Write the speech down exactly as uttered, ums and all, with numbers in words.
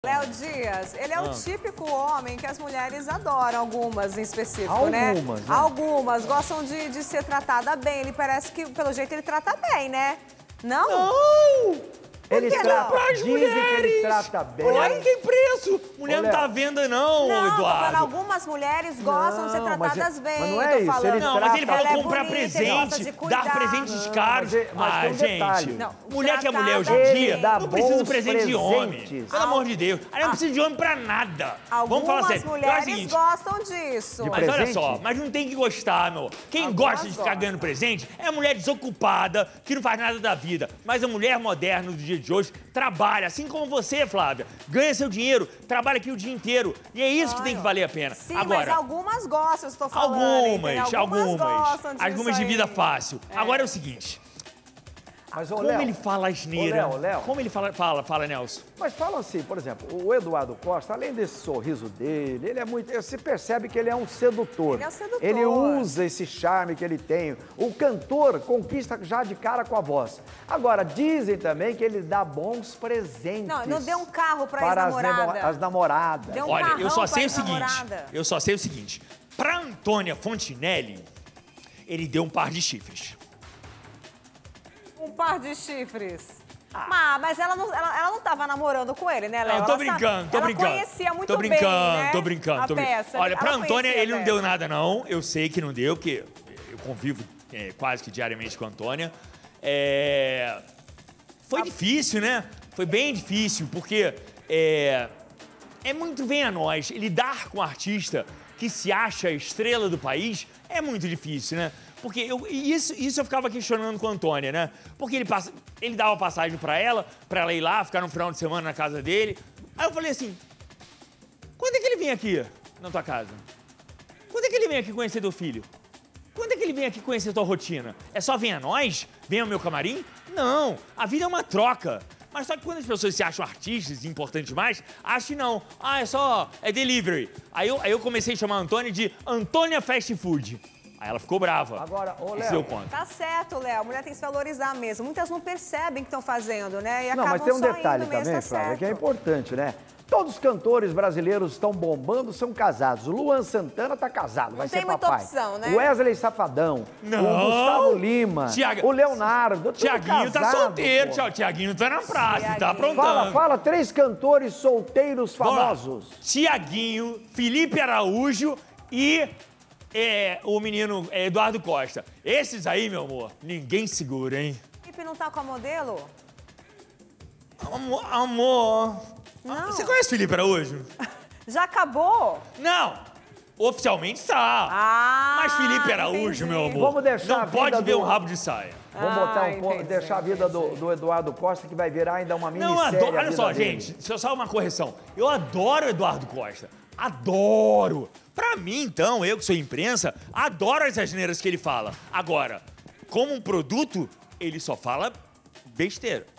Léo Dias, ele é Ah. o típico homem que as mulheres adoram, algumas em específico, Algumas, né? né? Algumas gostam de, de ser tratada bem. Ele parece que, pelo jeito, ele trata bem, né? Não? Não! Por Ele que trata, não? dizem que ele trata bem. Mulher não tem preço. Mulher Ô, não tá à Léo. venda, não, Não, tô falando, Eduardo. algumas mulheres gostam de ser Não, mas tratadas é- bem. mas não é tô isso, falando. ele Não, mas ele trata- falou Ela é comprar bonita, ele gosta presente, de cuidar. dar presentes Não, caros. mas é- mas ah, tem um gente, detalhe. Não, mulher que é mulher hoje tratada em bem. dia Ele dá não precisa de bons presente de homem. presentes. Pelo amor de Deus. Aí não precisa de homem pra nada. Vamos falar Algumas sério. Eu acho o mulheres seguinte, gostam disso. De mas olha presente? só, mas não tem que gostar, meu. Quem Algumas gosta de ficar gostam. ganhando presente é a mulher desocupada, que não faz nada da vida. Mas a mulher moderna do dia de hoje trabalha, assim como você, Flávia. Ganha seu dinheiro, trabalha aqui o dia inteiro. E é isso que tem que valer a pena. Sim, Agora, mas algumas gostam, eu estou falando. algumas, entendeu? algumas. gostam disso Algumas de aí. vida fácil. Agora é o seguinte. Mas, ô, Como Léo, ele fala asneira. Ô, Léo, Léo. Como ele fala, fala, fala, Nelson. Mas fala assim, por exemplo, o Eduardo Costa, além desse sorriso dele, ele é muito. Você percebe que ele é um sedutor. Ele é um sedutor. Ele usa esse charme que ele tem. O cantor conquista já de cara com a voz. Agora, dizem também que ele dá bons presentes. Não, não deu um carro pra para as, ex-namorada. nemo- as namoradas. Deu um Olha, eu carrão só pra sei o seguinte. ex-namorada. Eu só sei o seguinte. Pra Antônia Fontinelli, ele deu um par de chifres. Um par de chifres. Ah, mas ela não, ela, ela não tava namorando com ele, né, Léo? Não, tô Ela brincando, sa- tô ela brincando. conhecia muito tô brincando, bem, né? tô brincando, a tô brincando. peça. Olha, Ela pra Antônia, conhecia a ele não peça. deu nada, não. Eu sei que não deu, porque eu convivo é, quase que diariamente com a Antônia. É... Foi difícil, né? Foi bem difícil, porque é, é muito bem a nós. Lidar com um artista que se acha a estrela do país é muito difícil, né? Porque eu, e isso, isso eu ficava questionando com a Antônia, né? Porque ele, passa, ele dava passagem pra ela, pra ela ir lá, ficar no final de semana na casa dele. Aí eu falei assim, quando é que ele vem aqui na tua casa? Quando é que ele vem aqui conhecer teu filho? Quando é que ele vem aqui conhecer tua rotina? É só vem a nós? Vem ao meu camarim? Não, a vida é uma troca. Mas só que quando as pessoas se acham artistas e importantes demais, acham que não. Ah, é só, é delivery. Aí eu, aí eu comecei a chamar a Antônia de Antônia Fast Food. Aí ela ficou brava. Agora, ô, Isso Léo. deu conta. Tá certo, Léo. A mulher tem que se valorizar mesmo. Muitas não percebem que estão fazendo, né? E Não, acabam mas tem um só detalhe indo mesmo, também, tá Flávia, que é certo. importante, né? Todos os cantores brasileiros estão bombando, são casados. O Luan Santana tá casado, vai tem ser muita papai. opção, né? O Wesley Safadão, Não. o Gustavo Lima, Tiago- o Leonardo, tudo Tiaguinho tá casado, solteiro, pô. tchau. Tiaguinho tá na praça, tá Tiaguinho. aprontando. Fala, fala, três cantores solteiros Vamos lá. famosos. Tiaguinho, Felipe Araújo e é, o menino é, Eduardo Costa. Esses aí, meu amor, ninguém segura, hein? O Felipe não tá com a modelo? Amor, amor. Não. Você conhece o Felipe Araújo? Já acabou? Não. Oficialmente tá. Ah, Mas Felipe Araújo, entendi. meu amor, Vamos deixar a não vida pode ver do- um rabo de saia. Vamos Ah, botar um pouco, entendi, deixar a vida do, entendi. do Eduardo Costa, que vai virar ainda uma Não, minissérie. adoro. a Olha vida só, dele. gente, só, só uma correção. Eu adoro o Eduardo Costa. Adoro. Pra mim, então, eu que sou imprensa, adoro as asneiras que ele fala. Agora, como um produto, ele só fala besteira.